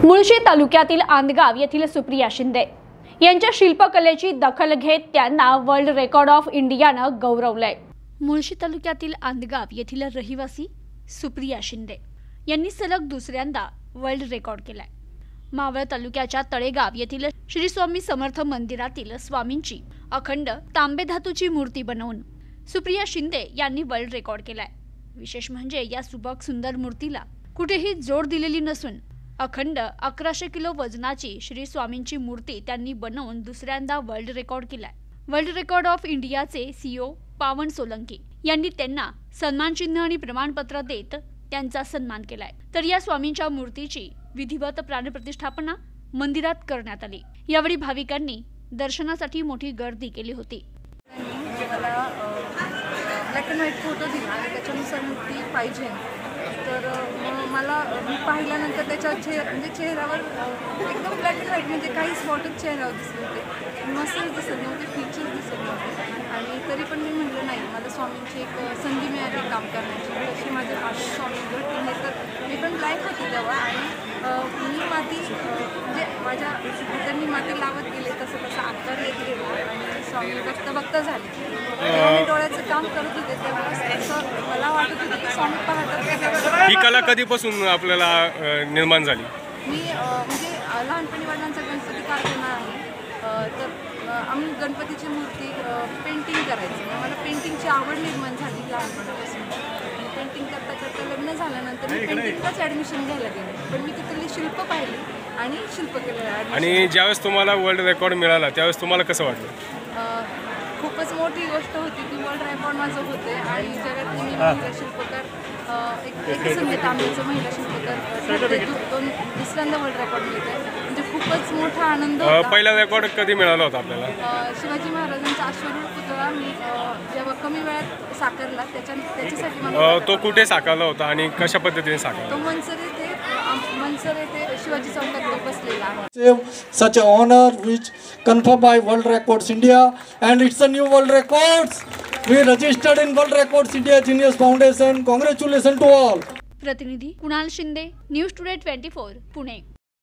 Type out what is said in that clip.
मुळशी तालुक्यातील आंदगाव येथील सुप्रिया शिंदे यांच्या शिल्पकलेची दखल घेत त्यांना वर्ल्ड रेकॉर्ड ऑफ इंडियानं गौरवलंय। मुळशी तालुक्यातील आंदगाव येथील रहिवासी सुप्रिया शिंदे यांनी सलग दुसऱ्यांदा वर्ल्ड रेकॉर्ड केलाय। मावळ तालुक्याच्या तळेगाव येथील श्री स्वामी समर्थ मंदिरातील स्वामींची अखंड तांबे धातूची मूर्ती बनवून सुप्रिया शिंदे यांनी वर्ल्ड रेकॉर्ड केलाय। विशेष म्हणजे या सुबक सुंदर मूर्तीला कुठेही जोड दिलेली नसून अखंड 1100 किलो वजनाची श्री स्वामींची मूर्ती त्यांनी बनवून दुसऱ्यांदा वर्ल्ड रेकॉर्ड केलाय। वर्ल्ड रेकॉर्ड ऑफ इंडियाचे सीईओ पावन सोलंकी यांनी त्यांना सन्मान चिन्ह आणि प्रमाणपत्र देत त्यांचा सन्मान केलाय। तर या स्वामींच्या मूर्तीची विधिवत प्राणप्रतिष्ठापना मंदिरात करण्यात आली। यावेळी भाविकांनी दर्शनासाठी मोठी गर्दी केली होती। ब्लॅक अँड व्हाईट फोटो दिला आणि त्याच्यानुसार मूर्ती पाहिजे। तर मला मी पाहिल्यानंतर त्याच्या चेहऱ्यावर एकदम ब्लॅक अँड व्हाईट म्हणजे काही स्पॉटच चेहऱ्यावर दिसत होते, मसल्स दिसत नव्हते, फीचर्स दिसत नव्हते। आणि तरी पण मी म्हटलं नाही, मला स्वामींची एक संधी मिळाली काम करण्याची। तशी माझे पाठी स्वामी घडते नाही तर मी पण ब्लॅक होती तेव्हा आणि मी माती म्हणजे माझ्या हातांनी माती लावत गेले तसं तसं आकार येत गेला आणि स्वामी बघता झाले। मी डोळ्याचं काम करत होते तेव्हा असं मला वाटत होतं की स्वामी पाहतात। ही कला कधीपासून आपल्याला निर्माण झाली? मी म्हणजे लहानपणी वडिलांचा गणपती कारखाना आहे, तर आम्ही गणपतीची मूर्ती पेंटिंग करायची। मला पेंटिंगची आवड निर्माण झाली लहानपणापासून। पेंटिंग करता करता लग्न झाल्यानंतर मी पेंटिंगलाच ॲडमिशन घ्यायला गेले, पण मी तिथली शिल्प पाहिली आणि शिल्पकलेला। आणि ज्यावेळेस तुम्हाला वर्ल्ड रेकॉर्ड मिळाला त्यावेळेस तुम्हाला कसं वाटलं? खूपच मोठी गोष्ट होती की वर्ल्ड रेकॉर्ड माझं होते आणि जगातली मी महिला शिल्पकार एक संधी तांब्याचं महिला शिल्पकार दुसऱ्यांदा वर्ल्ड रेकॉर्ड मिळते, म्हणजे खूपच मोठा आनंद होता। पहिला रेकॉर्ड कधी मिळाला होता आपल्याला? शिवाजी महाराजांचा अश्वरूढ पुतळा मी जेव्हा कमी वेळात साकारला त्याच्यासाठी तो कुठे साकारला होता आणि कशा पद्धतीने साकारला? तो मनसर येथे शिवाजी चौकात तो बसलेला आहे। Such an honor which confirmed by World Records India, and it's a new World Records. We registered in World Records India Genius Foundation. Congratulations to all. प्रतिनिधी कुणाल शिंदे, न्यूज टुडे 24 पुणे।